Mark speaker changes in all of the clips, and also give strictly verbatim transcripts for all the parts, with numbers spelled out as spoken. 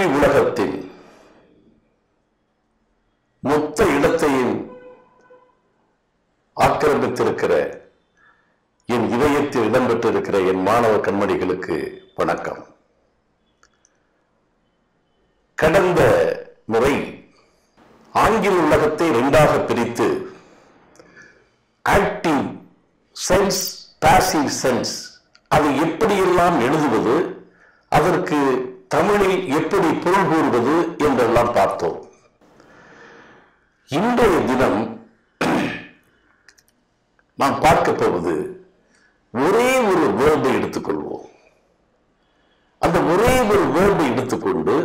Speaker 1: கல்வி உலகத்தின் மொத்த இடத்தையும் ஆக்கிரமித்திருக்கிற என் இதயத்தில் இடம்பெற்றிருக்கிற என் மாணவ கண்மணிகளுக்கு வணக்கம். கடந்த முறை ஆங்கில உலகத்தை இரண்டாக பிரித்து ஆக்டிவ் சென்ஸ், பாசிவ் சென்ஸ், அதை எப்படியெல்லாம் எழுதுவது, அதற்கு தமிழில் எப்படி பொருள் கூறுவது என்றெல்லாம் பார்த்தோம். இன்றைய தினம் நாம் பார்க்க போவது ஒரே ஒரு வேர்பை எடுத்துக்கொள்வோம். அந்த ஒரே ஒரு வேர்பை எடுத்துக்கொண்டு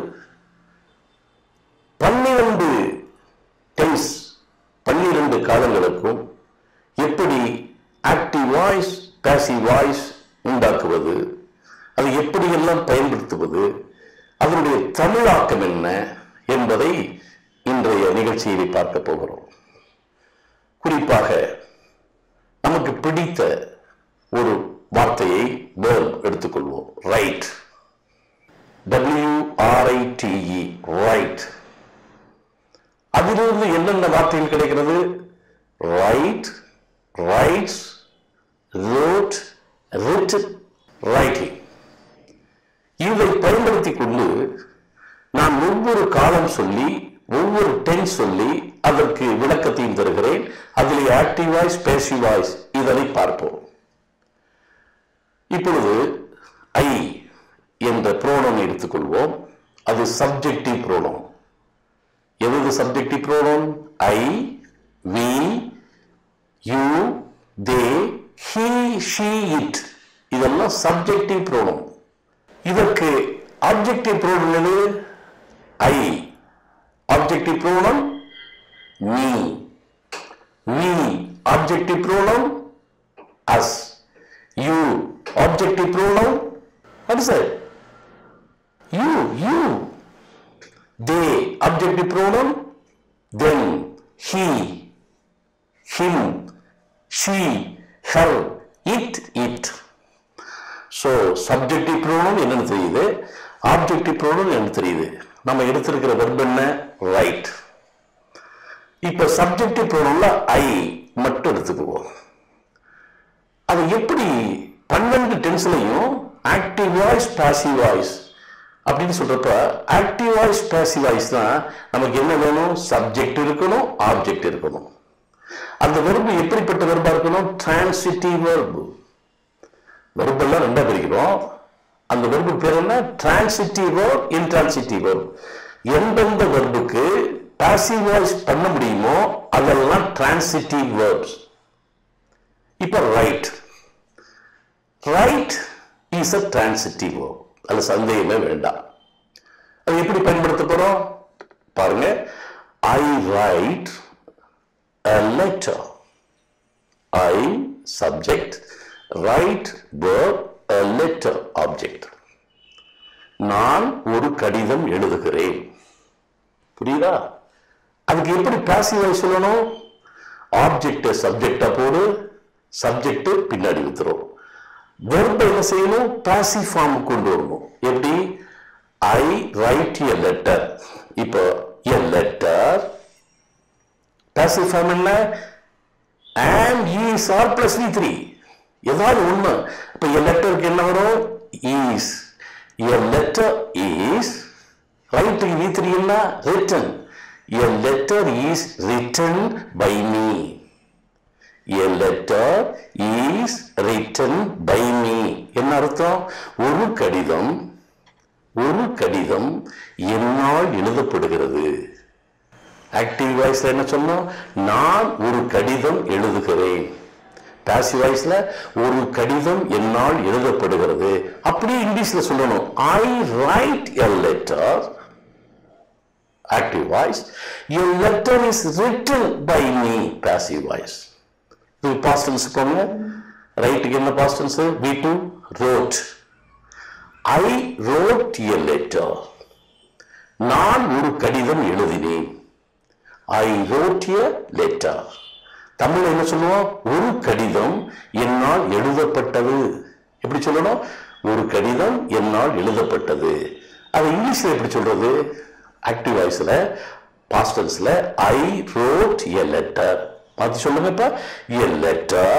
Speaker 1: பன்னிரண்டு டென்ஸ், பன்னிரண்டு காலங்களுக்கும் எப்படி ஆக்டிவ் வாய்ஸ், பாசிவ் வாய்ஸ் உண்டாக்குவது, அதை எப்படியெல்லாம் பயன்படுத்துவது, அதனுடைய தமிழாக்கம் என்ன என்பதை இன்றைய நிகழ்ச்சியில் பார்க்க போகிறோம். குறிப்பாக நமக்கு பிடித்த ஒரு வார்த்தையை வேர்ப் எடுத்துக்கொள்வோம். Write, W R I T E, write. அதிலிருந்து என்னென்ன வார்த்தைகள் கிடைக்கிறது? Write, writes, wrote, written, writing. இதை பயன்படுத்திக் கொண்டு நான் ஒவ்வொரு காலம் சொல்லி ஒவ்வொரு டென்ஸ் சொல்லி அதற்கு விளக்கத்தையும் தருகிறேன். அதில் ஆக்டிவ் வாய்ஸ், பேசிவ் வாய்ஸ் இதனை பார்ப்போம். இப்பொழுது ஐ என்ற புரோனோனை எடுத்துக்கொள்வோம். அது சப்ஜெக்டிவ் புரோனோன். எது subjective pronoun? I, we, you, they, he, she, it, இதெல்லாம் சப்ஜெக்டிவ் புரோனோன். இதற்கு ஆப்ஜெக்டிவ் புரோனோன் எது? I. Objective pronoun me. Me objective pronoun us. You objective pronoun what is that? You, you. They objective pronoun them, he, him, she, her, it, it. So subjective pronoun என்னன்னு தெரியுது, objective pronoun என்னன்னு தெரியுது. நம்ம எடுத்திருக்கிற verb என்ன? Right. இப்ப subjective ப்ரோனவுன்ல ஐ மட்டும் எடுத்துக்குவோம். அது எப்படி பன்னெண்டு டென்ஸ்லையும் ஆக்டிவ் வாய்ஸ், பாசிவ் வாய்ஸ் அப்படின்னு சொல்றப்ப ஆக்டிவ் வாய்ஸ், பாசிவ் வாய்ஸ் தான் நமக்கு என்ன வேணும்? சப்ஜெக்ட் இருக்கணும், ஆப்ஜெக்ட் இருக்கணும். அந்த வெர்பு எப்படிப்பட்ட வெர்பா இருக்கணும்? Transitive verb. வெர்ப் எல்லாம் ரெண்டா பிரிக்கிறோம். அந்த வெர்பு பேர் என்ன? Transitive verb, intransitive verb. எந்தெந்த வெர்புக்கு பாசிவ் வாய்ஸ் பண்ண முடியுமோ அதெல்லாம் டிரான்சிட்டிவ் வெர்ப்ஸ். இப்ப write, write is a transitive verb. அது சந்தேகமே வேண்டாம். அது எப்படி பயன்படுத்த போறோம் பாருங்க. I write a letter. I subject, write verb, a letter object. நான் ஒரு கடிதம் எழுதுகிறேன். புரியுதா? அதுக்கு எப்படி பாசிவ் வாய்ஸ் சொல்லணும்? ஆப்ஜெக்ட் சப்ஜெக்டா போடு, சப்ஜெக்ட் பின்னாடி வித்துரும். வெர்ப் என்ன செய்யணும்? பாசிவ் ஃபார்ம் கொண்டு வரணும். எப்படி? I write a letter. இப்போ எ லெட்டர் பாசிவ் ஃபார்ம் என்ன? and is or plus v three ஏதாவது ஒண்ணு. இப்ப எ லெட்டருக்கு என்ன வரும்? is. A letter is write V three என்ன? written. A letter is written by me. A letter is written by me என்ன அர்த்தம்? ஒரு கடிதம், ஒரு கடிதம் என்னால் எழுதப்படுகிறது. ஆக்டிவ் வாய்ஸ்ல என்ன சொன்னோம்? நான் ஒரு கடிதம் எழுதுகிறேன். பாசிவ் வாய்ஸ்ல ஒரு கடிதம் என்னால் எழுதப்படுகிறது. அப்படியே இங்கிலீஷ்ல சொல்லணும். I write a letter. Active voice. A letter is written by me. Passive voice. இது past tense போங்க. ரைட்டுக்கு என்ன past tense? V two wrote. I wrote a letter. நான் ஒரு கடிதம் எழுதினேன். I wrote a letter. தமிழ்ல என்ன சொல்லுவோம்? ஒரு கடிதம் என்னால் எழுதப்பட்டது. எப்படி சொல்லணும்? ஒரு கடிதம் என்னால் எழுதப்பட்டது. அது இங்கிலீஷ்ல எப்படி சொல்றது? ஆக்டிவ் வாய்ஸ்ல பாஸ்ட் டென்ஸ்ல I wrote a letter. மாத்தி சொல்லுங்க இப்ப. a letter.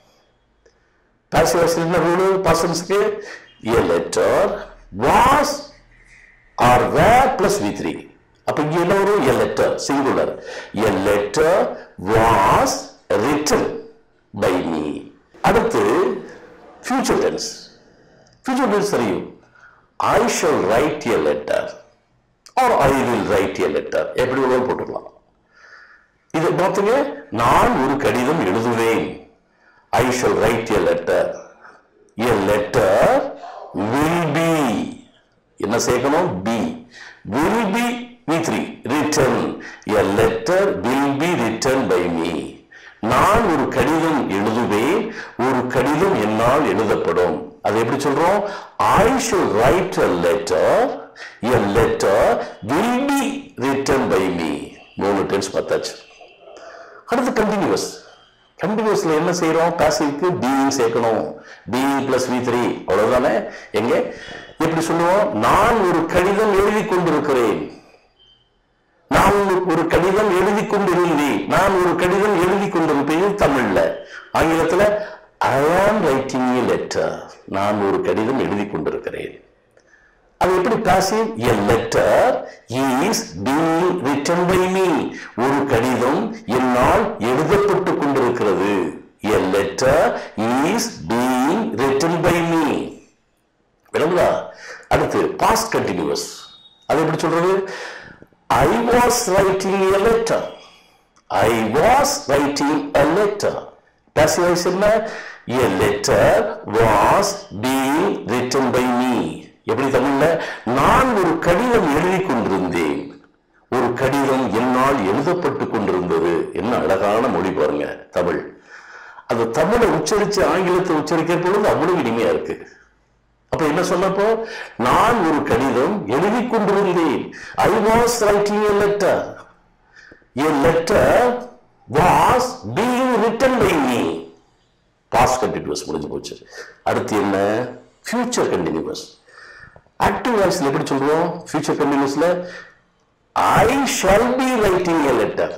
Speaker 1: பாசிவ் வாய்ஸ்ல என்ன ரூல் பாஸ்ட் டென்ஸ்க்கு? a letter was or were plus V three. அப்ப இங்க என்ன வரும்? a letter singular. a letter was written by me. அடுத்து future tense. future tense தெரியும். I shall write a letter or I will write a letter. எப்படி வேணாலும் போட்டுக்கலாம். இது பார்த்துங்க, நான் ஒரு கடிதம் எழுதுவேன். I shall write a letter. a letter will be, என்ன சேர்க்கணும்? be. will be V three written. a letter will be written by me. நான் ஒரு கடிதம் எழுதுவேன், ஒரு கடிதம் என்னால் எழுதப்படும். அது எப்படி சொல்றோம்? I shall write a letter. a letter will be written by me. மூணு டென்ஸ் பார்த்தாச்சு. அடுத்து கண்டினியூஸ். கண்டினியூஸ்ல என்ன செய்யறோம்? பாசிவ்க்கு being சேர்க்கணும். being plus V three அவ்வளவுதானே. எங்க எப்படி சொல்லுவோம்? நான் ஒரு கடிதம் எழுதி கொண்டிருக்கிறேன். நான் ஒரு கடிதம் எழுதி கொண்டிருந்தேன். நான் ஒரு கடிதம் எழுதி கொண்டிருப்பேன் தமிழ்ல. ஆங்கிலத்துல I am writing a letter. நான் ஒரு கடிதம் எழுதி கொண்டிருக்கிறேன். அது எப்படி passive? a letter is being written by me. ஒரு கடிதம் என்னால் எழுதப்பட்டு கொண்டிருக்கிறது. a letter is being written by me. விளங்குதா? அடுத்து past continuous. அது எப்படி சொல்றது? I was writing a letter. I was writing a letter. Passive voice என்ன? a letter was being written by me. எப்படி தமிழ்ல? நான் ஒரு கடிதம் எழுதி கொண்டிருந்தேன். ஒரு கடிதம் என்னால் எழுதப்பட்டு கொண்டிருந்தது. என்ன அழகான மொழி பாருங்க தமிழ். அது தமிழை உச்சரிச்சு ஆங்கிலத்தை உச்சரிக்கிற பொழுது அவ்வளவு இனிமையா இருக்கு. அப்ப என்ன சொன்னப்போ? நான் ஒரு கடிதம் எழுதி கொண்டிருந்தேன். I was writing a letter. a letter was being written by me. past continuous முடிஞ்சு போச்சு. அடுத்து என்ன? future continuous. active voice எப்படி சொல்றோம்? future continuousல I shall be writing a letter.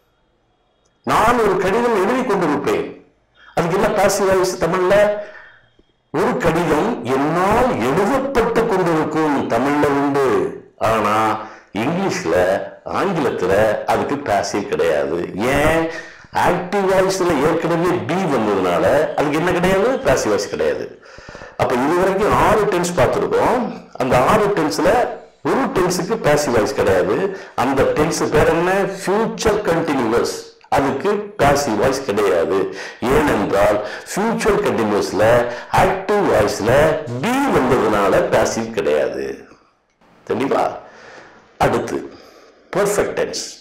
Speaker 1: நான் ஒரு கடிதம் எழுதி கொண்டிருப்பேன். அதுக்கு என்ன passive voice தமிழ்ல? ஒரு கடிதம் என்னால் எழுதப்பட்டு கொண்டிருக்கும். தமிழ்ல உண்டு. ஆனா இங்கிலீஷ்ல ஆங்கிலத்துல அதுக்கு பாசிவ் கிடையாது. ஏன்? ஆக்டிவ் வாய்ஸ்ல ஏற்கனவே பி வந்ததுனால அதுக்கு என்ன கிடையாது? பாசிவ் வாய்ஸ் கிடையாது. அப்ப இதுவரைக்கும் ஆறு டென்ஸ் பார்த்திருக்கோம். அந்த ஆறு டென்ஸ்ல ஒரு டென்ஸுக்கு பாசிவ் வாய்ஸ் கிடையாது. அந்த டென்ஸ் பேர் என்ன? Future continuous. அதுக்கு பாசிவ் வாய்ஸ் கிடையாது. ஏனென்றால் ஃபியூச்சர் கண்டினியூஸ்ல ஆக்டிவ் வாய்ஸ்ல பி வந்ததுனால பாசிவ் கிடையாது. தெளிவா? அடுத்து பெர்ஃபெக்ட் டென்ஸ்.